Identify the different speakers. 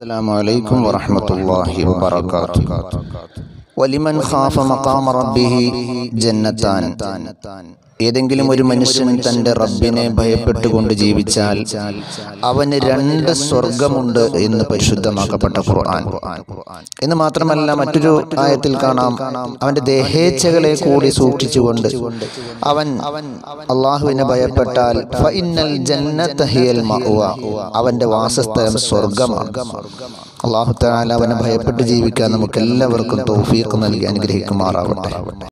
Speaker 1: അസ്സലാമു അലൈക്കും വറഹ്മത്തുള്ളാഹി വബറകാതുഹു. വലിമൻ ഖാഫ മഖാമ റബ്ബിഹി ജന്നത്താൻ. ഏതെങ്കിലും ഒരു മനുഷ്യൻ തൻ്റെ റബ്ബിനെ ഭയപ്പെട്ടുകൊണ്ട് ജീവിച്ചാൽ അവന് രണ്ട് സ്വർഗമുണ്ട് എന്ന് പരിശുദ്ധമാക്കപ്പെട്ട ഖുർആൻ. എന്ന് മാത്രമല്ല, മറ്റൊരു ആയത്തിൽ കാണാം, അവൻ്റെ ദേഹേച്ഛകളെ കൂടി സൂക്ഷിച്ചുകൊണ്ട് അവൻ അള്ളാഹുവിനെ ഭയപ്പെട്ടാൽ ഫഇന്നൽ ജന്നത ഹിയൽ മഅ്വ, അവൻ്റെ വാസസ്ഥലം സ്വർഗമാണ്. അല്ലാഹു തആല അവനെ ഭയപ്പെട്ട് ജീവിക്കാൻ നമുക്ക് എല്ലാവർക്കും തൗഫീഖ് നൽകി അനുഗ്രഹിക്കുമാറാവട്ടെ.